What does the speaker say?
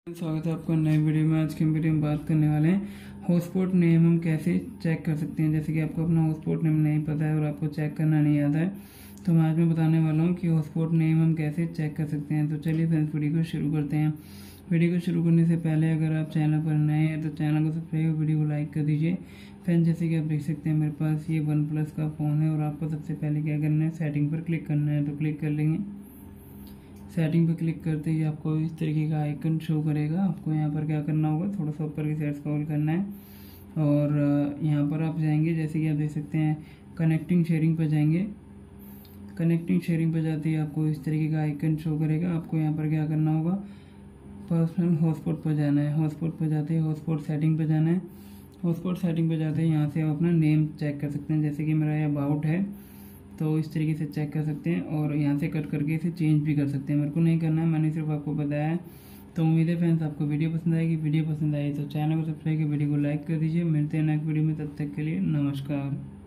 स्वागत है आपका नए वीडियो में। आज की वीडियो में बात करने वाले हैं हॉटस्पॉट नेम हम कैसे चेक कर सकते हैं। जैसे कि आपको अपना हॉटस्पॉट नेम नहीं पता है और आपको चेक करना नहीं आता है, तो मैं आज मैं बताने वाला हूं कि हॉटस्पॉट नेम हम कैसे चेक कर सकते हैं। तो चलिए फ्रेंड्स वीडियो को शुरू करते हैं। वीडियो को शुरू करने से पहले अगर आप चैनल पर नए हैं तो चैनल को सब्सक्राइब, वीडियो को लाइक कर दीजिए। फ्रेंड्स जैसे कि आप देख सकते हैं मेरे पास ये OnePlus का फ़ोन है और आपको सबसे पहले क्या करना है, सेटिंग पर क्लिक करना है। तो क्लिक कर लेंगे। सेटिंग पर क्लिक करते ही आपको इस तरीके का आइकन शो करेगा। आपको यहाँ पर क्या करना होगा, थोड़ा सा ऊपर की साइड स्क्रॉल करना है और यहाँ पर आप जाएंगे। जैसे कि आप देख सकते हैं कनेक्टिंग शेयरिंग पर जाएंगे। कनेक्टिंग शेयरिंग पर जाते ही आपको इस तरीके का आइकन शो करेगा। आपको यहाँ पर क्या करना होगा, पर्सनल हॉटस्पॉट पर जाना है। हॉटस्पॉट पर जाते ही हॉटस्पॉट सेटिंग पर जाना है। हॉटस्पॉट सेटिंग पर जाते ही यहाँ से आप अपना नेम चेक कर सकते हैं। जैसे कि मेरा ये अबाउट है तो इस तरीके से चेक कर सकते हैं और यहाँ से कट करके इसे चेंज भी कर सकते हैं। मेरे को नहीं करना है, मैंने सिर्फ आपको बताया है। तो उम्मीद है फ्रेंड्स आपको वीडियो पसंद आएगी। वीडियो पसंद आई तो चैनल को सब्सक्राइब कर, वीडियो को लाइक कर दीजिए। मिलते हैं नेक्स्ट वीडियो में, तब तक के लिए नमस्कार।